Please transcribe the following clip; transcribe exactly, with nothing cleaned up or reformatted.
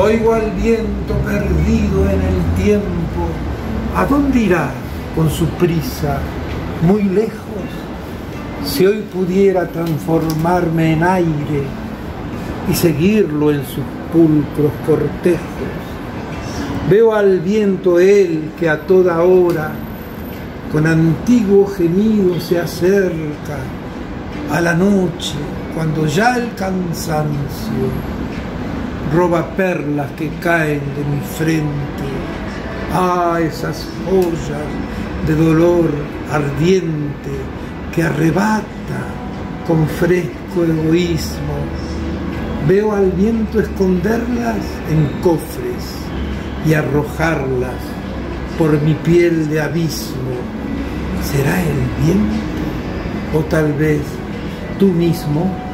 Oigo al viento perdido en el tiempo. ¿A dónde irá con su prisa? Muy lejos. Si hoy pudiera transformarme en aire y seguirlo en sus pulcros cortejos. Veo al viento él que a toda hora con antiguo gemido se acerca a la noche, cuando ya el cansancio roba perlas que caen de mi frente. Ah, esas joyas de dolor ardiente que arrebata con fresco egoísmo. Veo al viento esconderlas en cofres y arrojarlas por mi piel de abismo. ¿Será el viento o tal vez tú mismo?